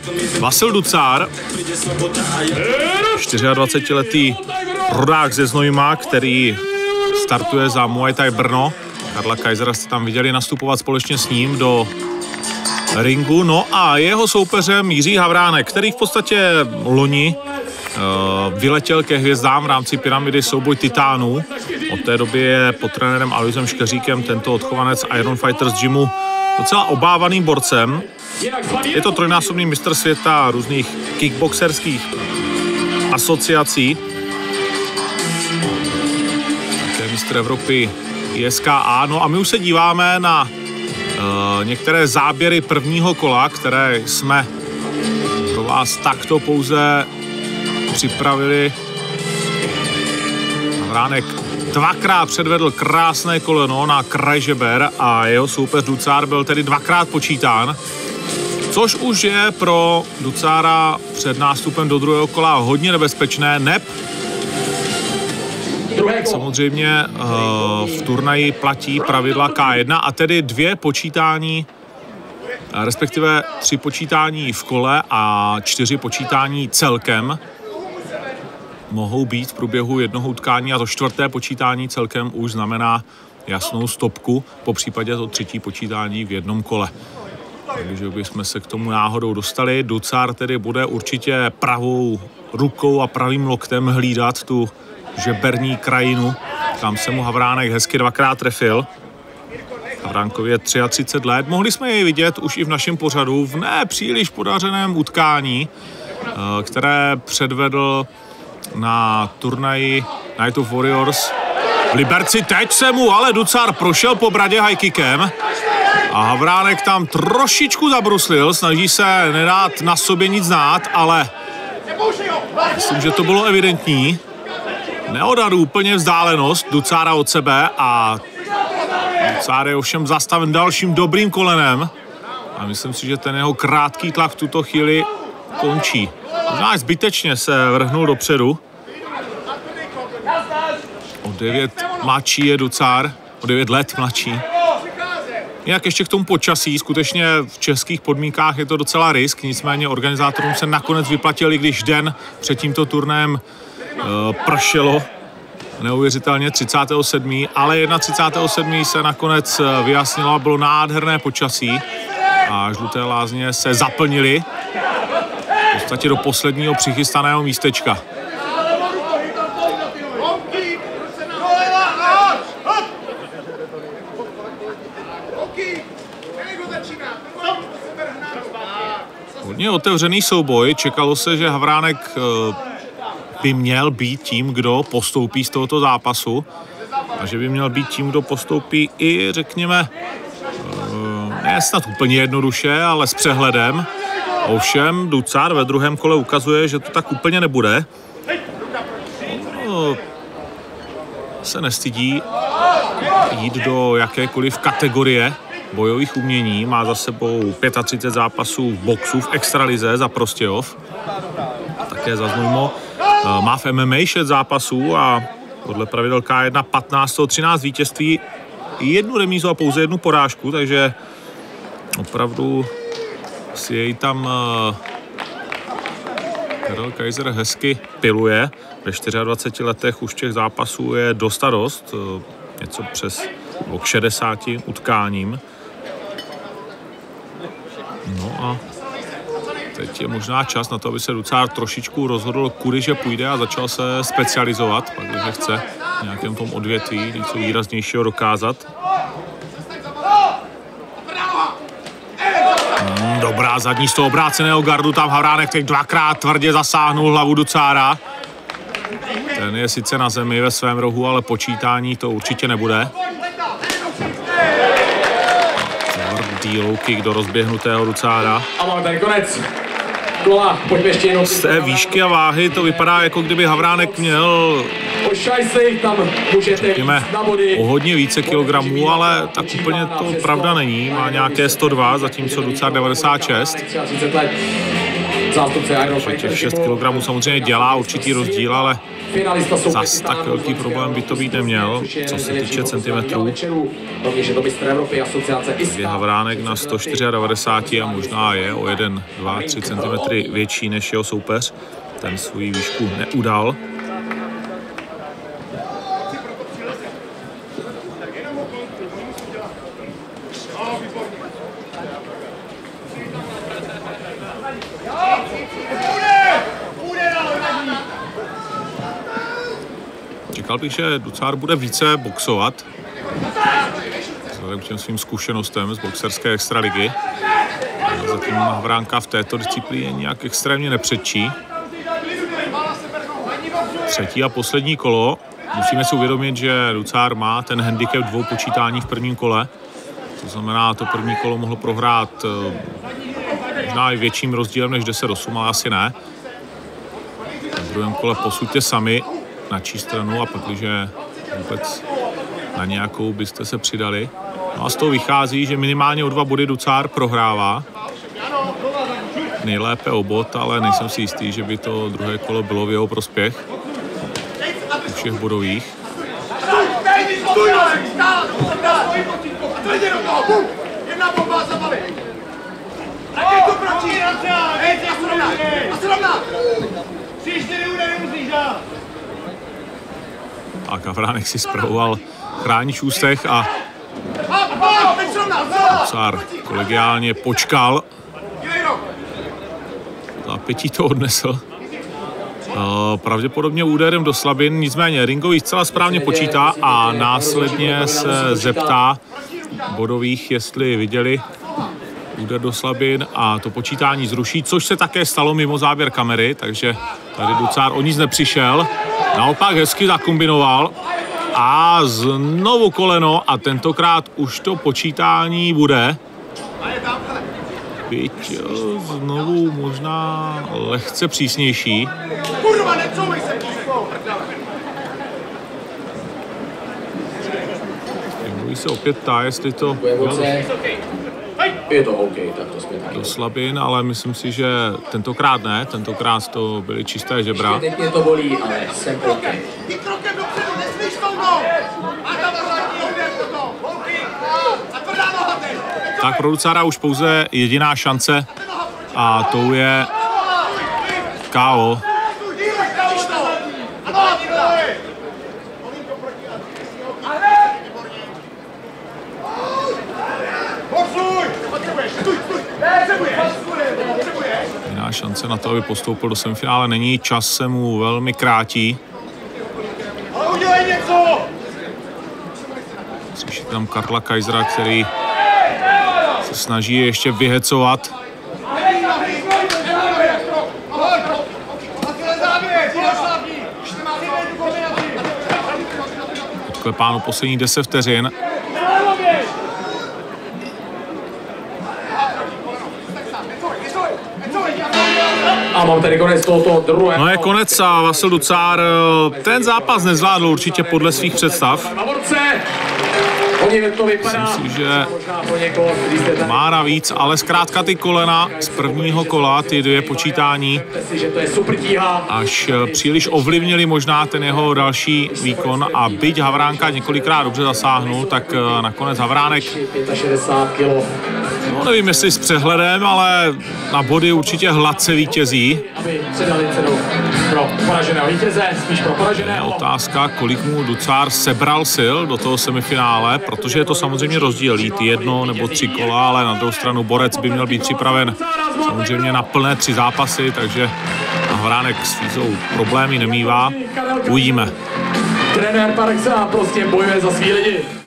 Vasil Ducár, 24letý rodák ze Znojma, který startuje za Muay Thai Brno. Karla Kaisera jste tam viděli nastupovat společně s ním do ringu. No a jeho soupeřem Jiří Havránek, který v podstatě loni vyletěl ke hvězdám v rámci pyramidy souboj titánů. Od té doby je pod trenérem Aloisem Škeříkem tento odchovanec Iron Fighters Gymu docela obávaným borcem. Je to trojnásobný mistr světa různých kickboxerských asociací. Také mistr Evropy ISKA. No a my už se díváme na některé záběry prvního kola, které jsme pro vás takto pouze připravili. Havránek dvakrát předvedl krásné koleno na kraj žeber a jeho soupeř Ducár byl tedy dvakrát počítán, což už je pro Ducára před nástupem do druhého kola hodně nebezpečné. Neb samozřejmě v turnaji platí pravidla K1 a tedy 2 počítání, respektive 3 počítání v kole a 4 počítání celkem mohou být v průběhu jednoho utkání a to 4. počítání celkem už znamená jasnou stopku, po případě to 3. počítání v jednom kole. Takže bychom se k tomu náhodou dostali. Ducár tedy bude určitě pravou rukou a pravým loktem hlídat tu žeberní krajinu. Tam se mu Havránek hezky dvakrát trefil. Havránkovi je 33 let. Mohli jsme jej vidět už i v našem pořadu v nepříliš podařeném utkání, které předvedl na turnaji Night of Warriors v Liberci. Teď se mu ale Ducár prošel po bradě high kickem a Havránek tam trošičku zabruslil, snaží se nedát na sobě nic znát, ale myslím, že to bylo evidentní. Neodhadl úplně vzdálenost Ducára od sebe a Ducár je ovšem zastaven dalším dobrým kolenem a myslím si, že ten jeho krátký tlak v tuto chvíli končí. Možná zbytečně se vrhnul dopředu. O 9 mladší je Ducár, o 9 let mladší. Jinak ještě k tomu počasí, skutečně v českých podmínkách je to docela risk, nicméně organizátorům se nakonec vyplatili, když den před tímto turnajem pršelo neuvěřitelně 37. ale 31. se nakonec vyjasnilo a bylo nádherné počasí a žluté lázně se zaplnily v podstatě do posledního přichystaného místečka. Hodně otevřený souboj, čekalo se, že Havránek by měl být tím, kdo postoupí z tohoto zápasu a že by měl být tím, kdo postoupí i, řekněme, ne snad úplně jednoduše, ale s přehledem. Ovšem Ducár ve druhém kole ukazuje, že to tak úplně nebude. Se nestydí jít do jakékoliv kategorie bojových umění. Má za sebou 35 zápasů v boxu v extralize za Prostějov. Také za Znojmo. Má v MMA 6 zápasů a podle pravidel K1 15 13 vítězství, 1 remízu a pouze 1 porážku, takže opravdu si jej tam Karel Kaiser hezky piluje. Ve 24 letech už těch zápasů je dost a dost, něco přes k 60 utkáním. No a teď je možná čas na to, aby se Ducár trošičku rozhodl, kudy že půjde a začal se specializovat, pak když chce v nějakém tom odvětví něco výraznějšího dokázat. Dobrá zadní z toho obráceného gardu, tam Havránek teď dvakrát tvrdě zasáhnul hlavu Ducára. Ten je sice na zemi ve svém rohu, ale počítání to určitě nebude. Tvrdý low kick do rozběhnutého Ducára. Z té výšky a váhy to vypadá, jako kdyby Havránek měl, řekněme, o hodně více kilogramů, ale tak úplně to pravda není. Má nějaké 102, zatímco Ducár 96. Těch 6 kg samozřejmě dělá určitý rozdíl, ale zas tak velký problém by to být neměl, co se týče centimetrů. Je Havránek na 194 a možná je o 1, 2, 3 cm větší než jeho soupeř. Ten svou výšku neudal. Čekal bych, že Ducár bude více boxovat vzhledem k těm svým zkušenostem z boxerské extraligy. Zatím Havránka v této disciplíně nějak extrémně nepředčí. Třetí a poslední kolo. Musíme si uvědomit, že Ducár má ten handicap 2 počítání v prvním kole. To znamená, to první kolo mohlo prohrát možná i větším rozdílem než 10-8, ale asi ne. V druhém kole posuďte sami, na čí stranu, a pak, když vůbec na nějakou byste se přidali. No a z toho vychází, že minimálně o 2 body Ducár prohrává. Nejlépe o bod, ale nejsem si jistý, že by to druhé kolo bylo v jeho prospěch. U všech bodových. A Havránek si spravoval chránič ústech a Ducár kolegiálně počkal. Zápětí to odnesl. Pravděpodobně úderem do slabin, nicméně ringový zcela správně počítá a následně se zeptá bodových, jestli viděli úder do slabin, a to počítání zruší, což se také stalo mimo záběr kamery, takže tady Ducár o nic nepřišel. Naopak hezky zakombinoval a znovu koleno a tentokrát už to počítání bude. Byť znovu možná lehce přísnější. Mluví se opět ptá, jestli to je to OK, tak to jsme taky. Do slabin, ale myslím si, že tentokrát ne, tentokrát to byly čisté žebra. Teď mě to bolí, ale jsem OK. Ty krokem dopředu, nesmíš touhnout! A tam a tvrdá noha teď! Tak pro Ducára už pouze jediná šance a tou je KO. Jiná šance na to, aby postoupil do semifinále není, čas se mu velmi krátí. Ale udělej něco! Slyšíte tam Karla Kaisera, který se snaží ještě vyhecovat. Odklepáno poslední 10 vteřin. A mám tady konec tohoto druhého. No je konec a Vasil Ducár ten zápas nezvládl určitě podle svých představ. Myslím si, že má navíc, ale zkrátka ty kolena z prvního kola, ty 2 počítání, až příliš ovlivnili možná ten jeho další výkon, a byť Havránka několikrát dobře zasáhnul, tak nakonec Havránek, no nevím jestli s přehledem, ale na body určitě hladce vítězí. Je otázka, kolik mu Ducár sebral sil do toho semifinále, protože je to samozřejmě rozdíl jít 1 nebo 3 kola, ale na druhou stranu borec by měl být připraven samozřejmě na plné 3 zápasy, takže Havránek s fízou problémy nemívá. Uvidíme. Trenér Parexa prostě bojuje za svý lidi.